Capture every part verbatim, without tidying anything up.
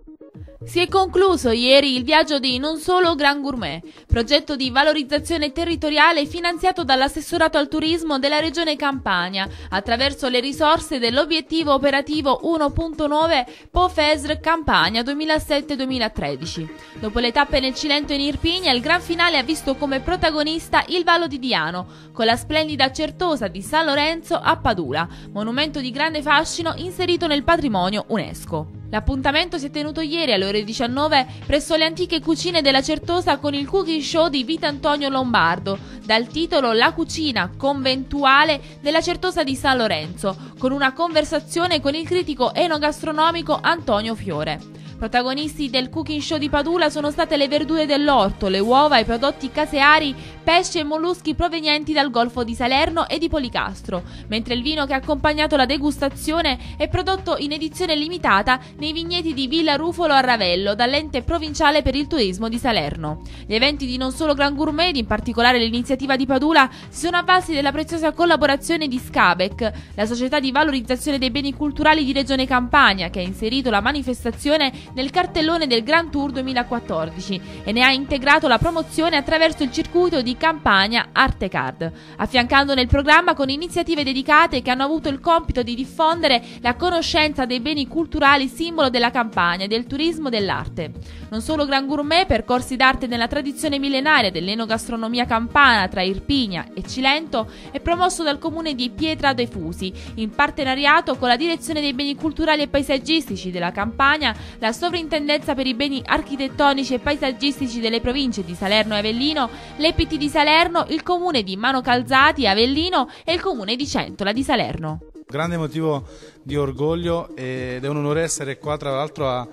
Si è concluso ieri il viaggio di Non Solo Gran Gourmet, progetto di valorizzazione territoriale finanziato dall'assessorato al turismo della regione Campania attraverso le risorse dell'obiettivo operativo uno punto nove P O F E S R Campania duemilasette duemilatredici. Dopo le tappe nel Cilento e in Irpinia, il gran finale ha visto come protagonista il Vallo di Diano, con la splendida Certosa di San Lorenzo a Padula, monumento di grande fascino inserito nel patrimonio UNESCO. L'appuntamento si è tenuto ieri alle ore diciannove presso le antiche cucine della Certosa con il cooking show di Vitantonio Lombardo, dal titolo La cucina conventuale della Certosa di San Lorenzo, con una conversazione con il critico enogastronomico Antonio Fiore. Protagonisti del cooking show di Padula sono state le verdure dell'orto, le uova, i prodotti caseari, pesci e molluschi provenienti dal Golfo di Salerno e di Policastro, mentre il vino che ha accompagnato la degustazione è prodotto in edizione limitata nei vigneti di Villa Rufolo a Ravello dall'ente provinciale per il turismo di Salerno. Gli eventi di Non Solo Gran Gourmet, in particolare l'iniziativa di Padula, si sono avvalsi della preziosa collaborazione di Scabec, la società di valorizzazione dei beni culturali di Regione Campania, che ha inserito la manifestazione nel cartellone del Grand Tour duemilaquattordici e ne ha integrato la promozione attraverso il circuito di Campania Arte Card, affiancando nel programma con iniziative dedicate che hanno avuto il compito di diffondere la conoscenza dei beni culturali simbolo della Campania e del turismo dell'arte. Non Solo Gran Gourmet, percorsi d'arte nella tradizione millenaria dell'enogastronomia campana tra Irpinia e Cilento, è promosso dal comune di Pietra de Fusi, in partenariato con la direzione dei beni culturali e paesaggistici della Campania, la Sovrintendenza per i beni architettonici e paesaggistici delle province di Salerno e Avellino, l'E P T di Salerno, il comune di Mano Calzati e Avellino e il comune di Centola di Salerno. Grande motivo di orgoglio ed è un onore essere qua, tra l'altro a,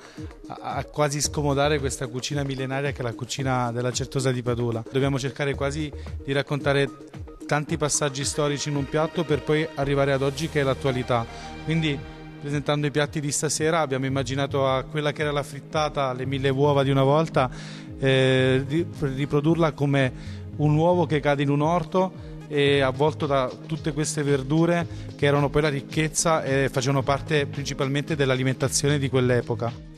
a quasi scomodare questa cucina millenaria che è la cucina della Certosa di Padula. Dobbiamo cercare quasi di raccontare tanti passaggi storici in un piatto per poi arrivare ad oggi che è l'attualità. Quindi presentando i piatti di stasera abbiamo immaginato a quella che era la frittata, le mille uova di una volta, eh, di, riprodurla come un uovo che cade in un orto e avvolto da tutte queste verdure che erano poi la ricchezza e facevano parte principalmente dell'alimentazione di quell'epoca.